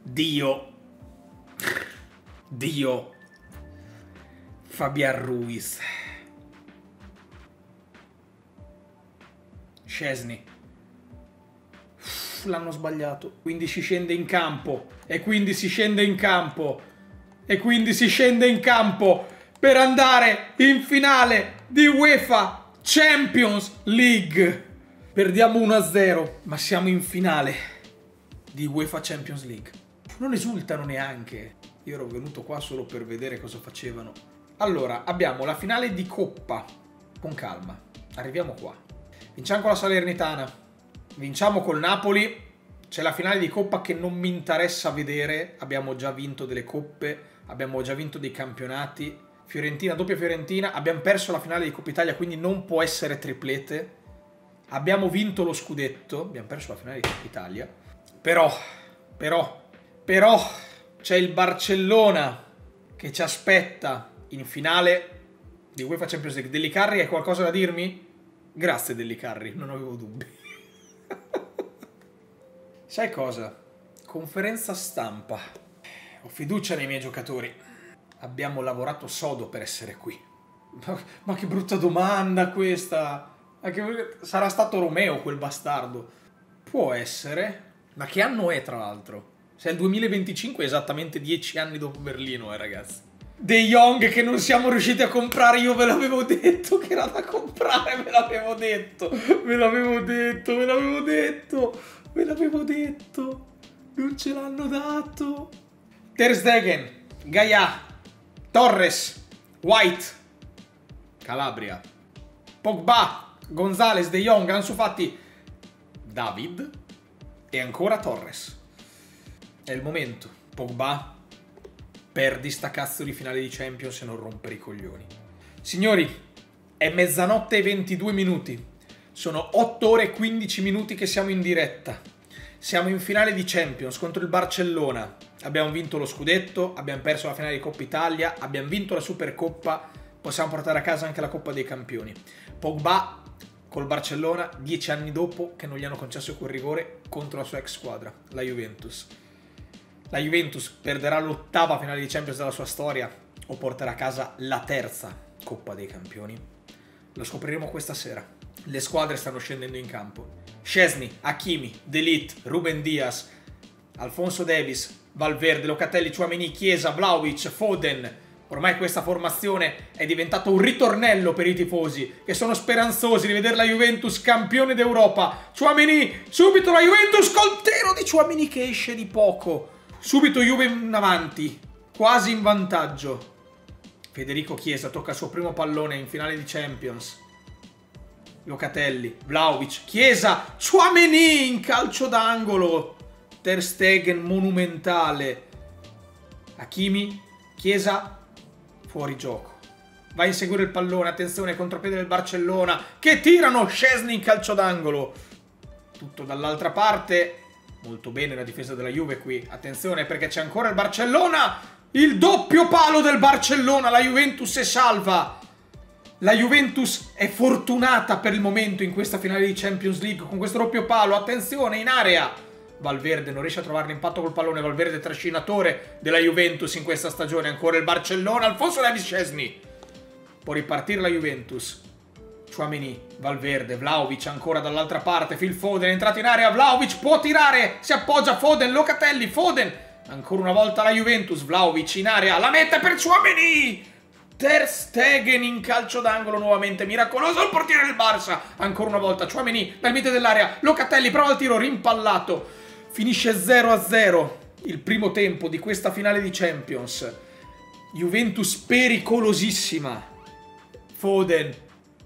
Dio. Dio. Fabián Ruiz. Szczęsny. L'hanno sbagliato. Quindi si scende in campo. E quindi si scende in campo. E quindi si scende in campo per andare in finale di UEFA Champions League. Perdiamo uno a zero, ma siamo in finale di UEFA Champions League. Non esultano neanche. Io ero venuto qua solo per vedere cosa facevano. Allora, abbiamo la finale di Coppa. Con calma. Arriviamo qua. Vinciamo con la Salernitana. Vinciamo col Napoli. C'è la finale di Coppa che non mi interessa vedere. Abbiamo già vinto delle coppe. Abbiamo già vinto dei campionati. Fiorentina, doppia Fiorentina. Abbiamo perso la finale di Coppa Italia, quindi non può essere triplete. Abbiamo vinto lo scudetto. Abbiamo perso la finale di Coppa Italia. Però, però, però c'è il Barcellona che ci aspetta in finale di UEFA Champions League. Delicarri, hai qualcosa da dirmi? Grazie Delicarri, non avevo dubbi. Sai cosa? Conferenza stampa. Ho fiducia nei miei giocatori. Abbiamo lavorato sodo per essere qui. Ma, ma che brutta domanda questa. Ma che, sarà stato Romeo quel bastardo. Può essere. Ma che anno è, tra l'altro? Se è il duemilaventicinque, è esattamente dieci anni dopo Berlino, eh, ragazzi. De Jong che non siamo riusciti a comprare, io ve l'avevo detto che era da comprare, ve l'avevo detto, ve l'avevo detto, ve l'avevo detto, ve l'avevo detto, non ce l'hanno dato. Ter Stegen, Gaia, Torres, White, Calabria, Pogba, Gonzalez, De Jong, Ansu Fati, David e ancora Torres. È il momento. Pogba, perdi sta cazzo di finale di Champions e non rompere i coglioni. Signori, è mezzanotte e ventidue minuti. Sono otto ore e quindici minuti che siamo in diretta. Siamo in finale di Champions contro il Barcellona. Abbiamo vinto lo scudetto, abbiamo perso la finale di Coppa Italia, abbiamo vinto la Supercoppa, possiamo portare a casa anche la Coppa dei Campioni. Pogba col Barcellona, dieci anni dopo che non gli hanno concesso quel rigore contro la sua ex squadra, la Juventus. La Juventus perderà l'ottava finale di Champions della sua storia o porterà a casa la terza Coppa dei Campioni? Lo scopriremo questa sera. Le squadre stanno scendendo in campo. Szczęsny, Hakimi, De Ligt, Ruben Dias, Alphonso Davies, Valverde, Locatelli, Tchouaméni, Chiesa, Vlahovic, Foden. Ormai questa formazione è diventata un ritornello per i tifosi che sono speranzosi di vedere la Juventus campione d'Europa. Tchouaméni, subito la Juventus col tiro di Tchouaméni che esce di poco. Subito Juve in avanti, quasi in vantaggio. Federico Chiesa tocca il suo primo pallone in finale di Champions. Locatelli, Vlahovic, Chiesa, Tchouaméni in calcio d'angolo. Ter Stegen monumentale. Hakimi, Chiesa, fuori gioco. Va a inseguire il pallone, attenzione, contropiede del Barcellona che tirano. Szczęsny in calcio d'angolo. Tutto dall'altra parte. Molto bene la difesa della Juve qui. Attenzione perché c'è ancora il Barcellona. Il doppio palo del Barcellona. La Juventus è salva. La Juventus è fortunata per il momento in questa finale di Champions League con questo doppio palo. Attenzione in area. Valverde non riesce a trovare l'impatto col pallone. Valverde trascinatore della Juventus in questa stagione. Ancora il Barcellona. Alphonso Davies, Szczęsny. Può ripartire la Juventus. Tchouaméni, Valverde, Vlahovic ancora dall'altra parte, Phil Foden è entrato in area, Vlahovic può tirare, si appoggia Foden, Locatelli, Foden, ancora una volta la Juventus, Vlahovic in area, la mette per Tchouaméni, Ter Stegen in calcio d'angolo nuovamente, miracoloso il portiere del Barça, ancora una volta Tchouaméni dal limite dell'area, Locatelli prova il tiro, rimpallato, finisce zero a zero il primo tempo di questa finale di Champions, Juventus pericolosissima, Foden,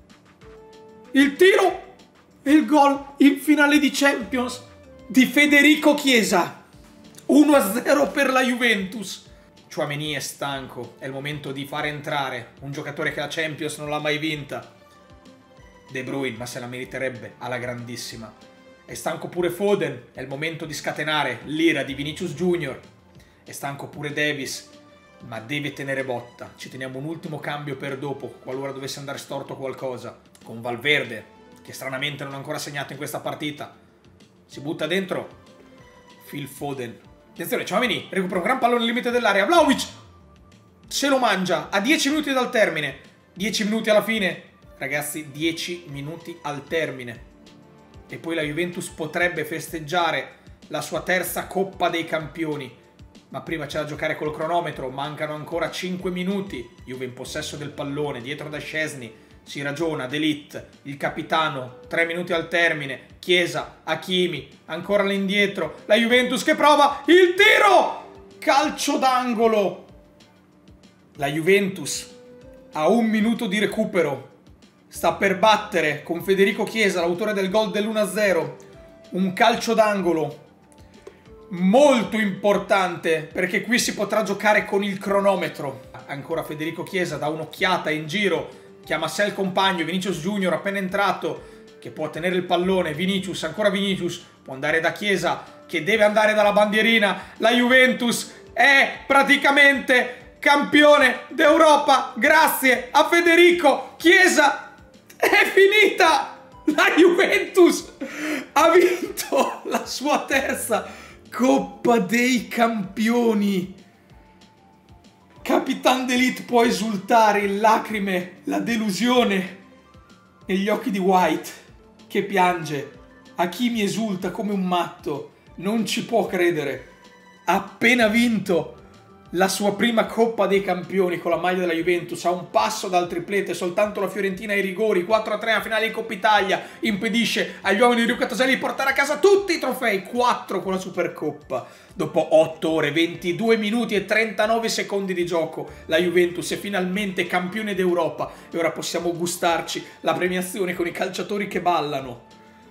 il tiro e il gol in finale di Champions di Federico Chiesa. uno a zero per la Juventus. Tchouaméni è stanco, è il momento di fare entrare un giocatore che la Champions non l'ha mai vinta. De Bruyne, ma se la meriterebbe alla grandissima. È stanco pure Foden, è il momento di scatenare l'ira di Vinicius Junior. È stanco pure Davies, ma deve tenere botta. Ci teniamo un ultimo cambio per dopo, qualora dovesse andare storto qualcosa. Con Valverde, che stranamente non ha ancora segnato in questa partita. Si butta dentro Phil Foden. Attenzione, Tchouaméni recupera un gran pallone al limite dell'area. Vlahovic se lo mangia a dieci minuti dal termine. dieci minuti alla fine. Ragazzi, dieci minuti al termine. E poi la Juventus potrebbe festeggiare la sua terza Coppa dei Campioni. Ma prima c'è da giocare col cronometro. Mancano ancora cinque minuti. Juve in possesso del pallone, dietro da Szczęsny. Si ragiona, De Ligt, il capitano, tre minuti al termine, Chiesa, Hakimi, ancora all'indietro, la Juventus che prova il tiro! Calcio d'angolo! La Juventus a un minuto di recupero sta per battere con Federico Chiesa, l'autore del gol dell'uno a zero, un calcio d'angolo molto importante perché qui si potrà giocare con il cronometro. Ancora Federico Chiesa dà un'occhiata in giro, chiama sé il compagno, Vinicius Junior appena entrato, che può tenere il pallone, Vinicius, ancora Vinicius, può andare da Chiesa, che deve andare dalla bandierina, la Juventus è praticamente campione d'Europa, grazie a Federico Chiesa, è finita, la Juventus ha vinto la sua terza Coppa dei Campioni. Capitan De Ligt può esultare in lacrime, la delusione negli occhi di White che piange. Hakimi esulta come un matto, non ci può credere. Ha appena vinto la sua prima Coppa dei Campioni con la maglia della Juventus, a un passo dal triplete, soltanto la Fiorentina ai rigori, quattro a tre a finale in Coppa Italia, impedisce agli uomini di Luca Toselli di portare a casa tutti i trofei, quattro con la Supercoppa. Dopo otto ore, ventidue minuti e trentanove secondi di gioco, la Juventus è finalmente campione d'Europa e ora possiamo gustarci la premiazione con i calciatori che ballano.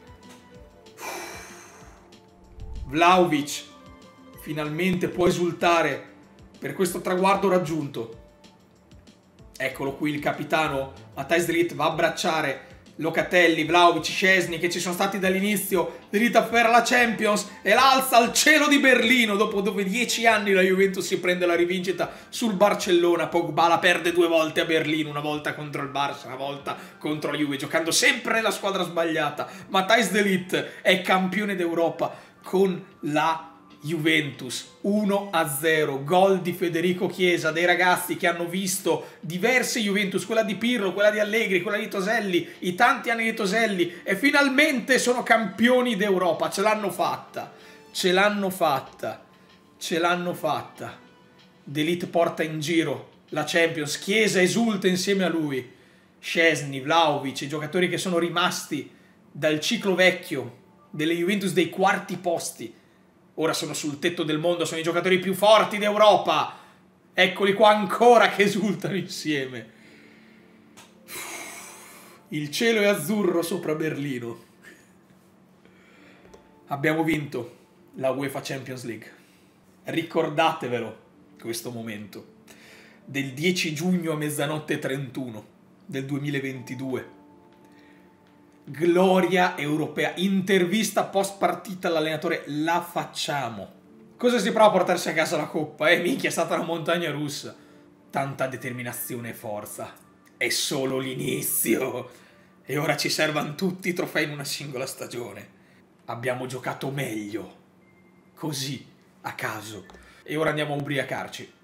Vlahovic finalmente può esultare per questo traguardo raggiunto. Eccolo qui il capitano Matthijs De Ligt, va a abbracciare Locatelli, Vlahovic, Szczęsny che ci sono stati dall'inizio. De Ligt afferra la Champions e l'alza al cielo di Berlino dopo dove dieci anni la Juventus si prende la rivincita sul Barcellona. Pogba la perde due volte a Berlino, una volta contro il Barça, una volta contro la Juve, giocando sempre nella squadra sbagliata. Matthijs De Ligt è campione d'Europa con la Juventus, uno a zero, gol di Federico Chiesa, dei ragazzi che hanno visto diverse Juventus, quella di Pirlo, quella di Allegri, quella di Toselli, i tanti anni di Toselli, e finalmente sono campioni d'Europa, ce l'hanno fatta, ce l'hanno fatta, ce l'hanno fatta. De Ligt porta in giro la Champions, Chiesa esulta insieme a lui, Szczęsny, Vlahovic, i giocatori che sono rimasti dal ciclo vecchio delle Juventus dei quarti posti, ora sono sul tetto del mondo, sono i giocatori più forti d'Europa. Eccoli qua ancora che esultano insieme. Il cielo è azzurro sopra Berlino. Abbiamo vinto la UEFA Champions League. Ricordatevelo questo momento. Del dieci giugno a mezzanotte e trentuno del duemilaventidue. Gloria europea, intervista post partita all'allenatore, la facciamo. Cosa si prova a portarsi a casa la coppa? Eh minchia, è stata una montagna russa. Tanta determinazione e forza. È solo l'inizio. E ora ci servono tutti i trofei in una singola stagione. Abbiamo giocato meglio. Così, a caso. E ora andiamo a ubriacarci.